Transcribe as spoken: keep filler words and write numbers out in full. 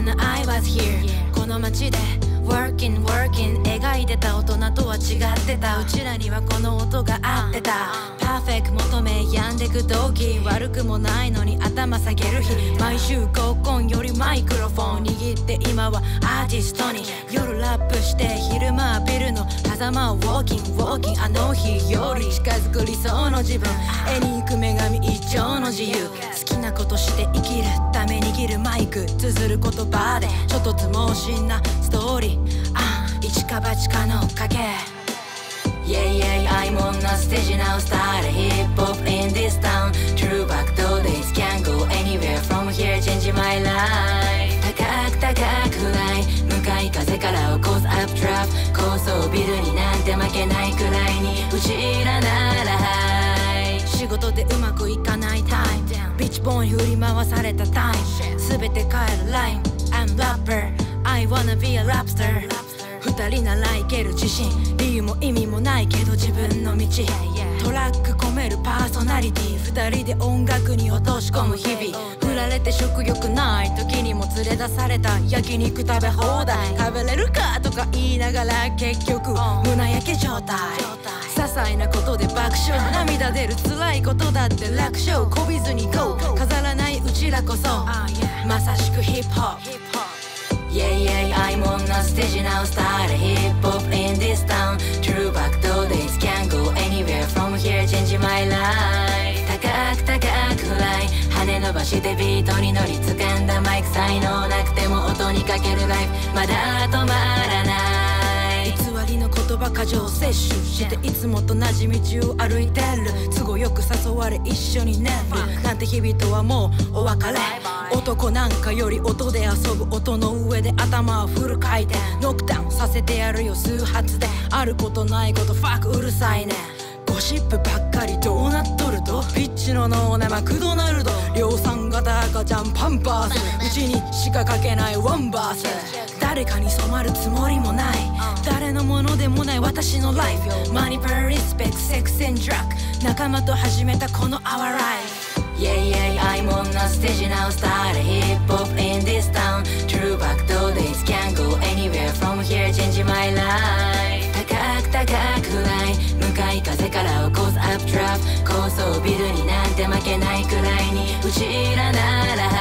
When I was here この街で Working, working 描いてた大人とは違ってたうちらにはこの音が合ってた Perfect 求め病んでく時悪くもないのに頭下げる日毎週合コンよりマイクロフォン握って今はアーティストに夜ラップして昼間はビルの狭間を Walking, walking あの日より近づく理想の自分絵に行く女神一丁の自由好きなことして生きるため握るマイク綴る言葉でちょっとつ盲信なストーリーあ一か八かの影 Yeah yeah I'm on the stage now start a hip hop in this town True back though days can't go anywhere from here change my life 高く高くフライ向かい風から起こすアップトラップ高層ビルになんて負けないくらいにうちらならハイ仕事でうまくいかないタイムビッチボーイに振り回されたタイム全て変えるライン I'm rapper I wanna be a rapster 二人ならいける自信理由も意味もないけど自分の道トラック込めるパーソナリティ二人で音楽に落とし込む日々振られて食欲ない時にも連れ出された焼肉食べ放題食べれるかとか言いながら結局胸焼け状態些細なことで爆笑涙出る辛いことだって楽勝こびずに GO 飾らないうちらこそまさしくヒップホップYeah, yeah, I'm on the stage now, start a hip hop in this town True back though days can't go anywhere from here, change my life 高く高くフライ羽伸ばしてビートに乗り掴んだマイク才能なくても音にかけるライフまだ止まらない偽りの言葉過剰摂取していつもと同じ道を歩いてる都合よく誘われ一緒に寝るなんて日々とはもうお別れ男なんかより音で遊ぶ音の上で頭をフル回転ノックダウンさせてやるよ数発であることないことファックうるさいねゴシップばっかりどうなっとるとピッチの脳ねマクドナルド量産型赤ちゃんパンパースうちにしか書けないワンバース誰かに染まるつもりもない誰のものでもない私のライフマニパーリスペクトセックス&ドラッグ仲間と始めたこの Our Life Yeah, yeah, I'm on the stage now, start a hip hop in this town True back though days can't go anywhere from here, change my life 高く高くフライ向かい風から起こすアップトラップ高層ビルになんて負けないくらいにうちらなら